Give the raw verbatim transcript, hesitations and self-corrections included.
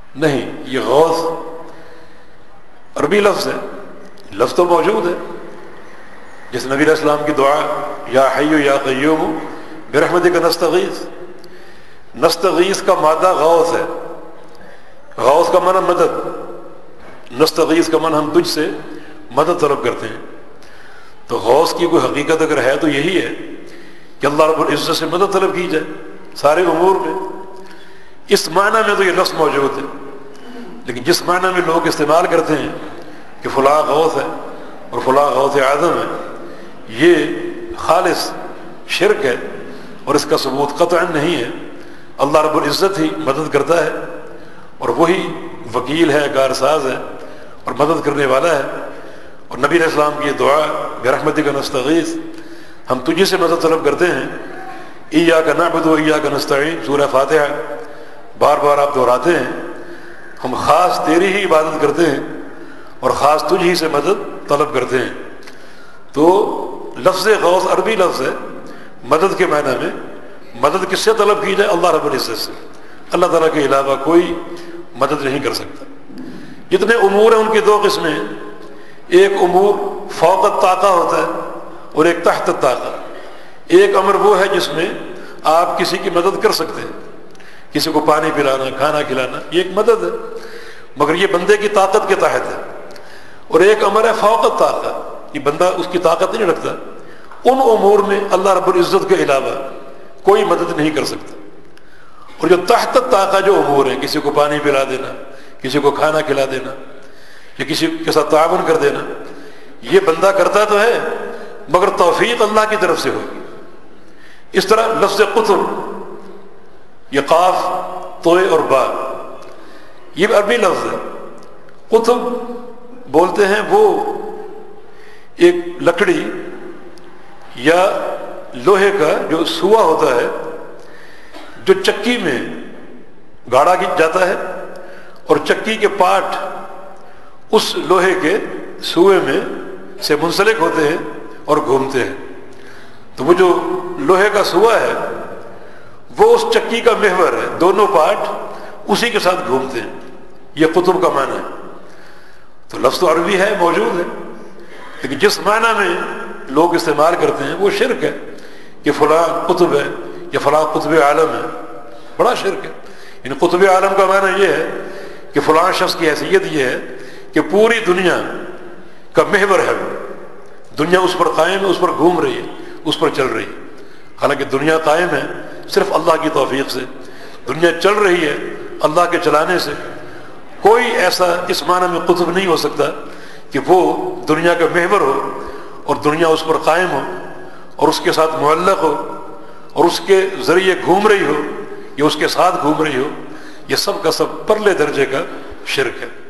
نہیں، یہ غوث عربی لفظ ہے، لفظ تو موجود ہے، جس نبی علیہ السلام کی دعا یا حی یا قیوم برحمتک نستغیث، نستغیث کا مادہ غوث ہے، غوث کا معنی مدد، نستغیث کا معنی ہم تجھ سے مدد طلب کرتے ہیں۔ تو غوث کی کوئی حقیقت اگر ہے تو یہی ہے کہ اللہ رب العزت سے مدد طلب کی جائے سارے امور میں، اس معنی میں تو یہ لفظ موجود ہے۔ لیکن جس معنی میں لوگ استعمال کرتے ہیں کہ فلاں غوث ہے اور فلاں غوث اعظم ہے، یہ خالص شرک ہے اور اس کا ثبوت قطعا نہیں ہے۔ اللہ رب العزت ہی مدد کرتا ہے اور وہی وکیل ہے، کارساز ہے اور مدد کرنے والا ہے۔ اور نبی علیہ السلام کی یہ دعا برحمتک نستغیث، ہم تجھے سے مدد طلب کرتے ہیں، ایاک نعبد و ایاک نستعین، سورہ فاتحہ بار بار آپ دہراتے ہیں، ہم خاص تیری ہی عبادت کرتے ہیں اور خاص تجھ ہی سے مدد طلب کرتے ہیں۔ تو لفظ غوث عربی لفظ ہے، مدد کے معنی میں مدد کس سے طلب کی جائے؟ اللہ رب العزت سے، اللہ تعالیٰ کے علاوہ کوئی مدد نہیں کر سکتا۔ جتنے امور ہیں ان کی دو قسمیں ہیں، ایک امور فوق الطاقہ ہوتا ہے اور ایک تحت الطاقہ۔ ایک امر وہ ہے جس میں آپ کسی کی مدد کر سکتے ہیں، کسی کو پانی پلانا، کھانا کھلانا، یہ ایک مدد ہے، مگر یہ بندے کی طاقت کے تحت ہے۔ اور ایک امر ہے فوق الطاقہ، یہ بندہ اس کی طاقت نہیں رکھتا، ان امور میں اللہ رب العزت کے علاوہ کوئی مدد نہیں کر سکتا۔ اور جو تحت الطاقہ جو امور ہیں، کسی کو پانی پلا دینا، کسی کو کھانا کھلا دینا یا کسی کے ساتھ تعاون کر دینا، یہ بندہ کرتا تو ہے مگر توفیق اللہ کی طرف سے ہوگی۔ اس طرح لفظ قطب، یہ قاف توئے اور با، یہ عربی لفظ ہے۔ قطب بولتے ہیں وہ ایک لکڑی یا لوہے کا جو سوا ہوتا ہے، جو چکی میں گاڑا جاتا ہے اور چکی کے پاٹ اس لوہے کے سوئے میں سے منسلک ہوتے ہیں اور گھومتے ہیں۔ تو وہ جو لوہے کا سوا ہے وہ اس چکی کا محور ہے، دونوں پارٹ اسی کے ساتھ گھومتے ہیں، یہ قطب کا معنی ہے۔ تو لفظ تو عربی ہے، موجود ہے، لیکن جس معنی میں لوگ استعمال کرتے ہیں وہ شرک ہے کہ فلاں قطب ہے یا فلاں قطب عالم ہے، بڑا شرک ہے۔ یعنی قطب عالم کا معنی یہ ہے کہ فلاں شخص کی حیثیت یہ ہے کہ پوری دنیا کا محور ہے، دنیا اس پر قائم ہے، اس پر گھوم رہی ہے، اس پر چل رہی ہے۔ حالانکہ دنیا قائم ہے صرف اللہ کی توفیق سے، دنیا چل رہی ہے اللہ کے چلانے سے۔ کوئی ایسا اس معنی میں قطب نہیں ہو سکتا کہ وہ دنیا کا محور ہو اور دنیا اس پر قائم ہو اور اس کے ساتھ معلق ہو اور اس کے ذریعے گھوم رہی ہو یا اس کے ساتھ گھوم رہی ہو۔ یہ سب کا سب پرلے درجے کا شرک ہے۔